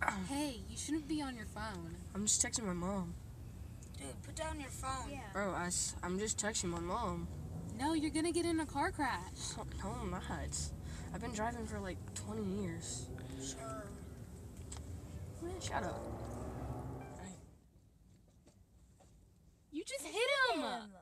Hey, you shouldn't be on your phone. I'm just texting my mom. Dude, put down your phone. Yeah. Bro, I'm just texting my mom. No, you're gonna get in a car crash. No, I'm not. I've been driving for like 20 years. Sure. Man, shut up. You just hit him!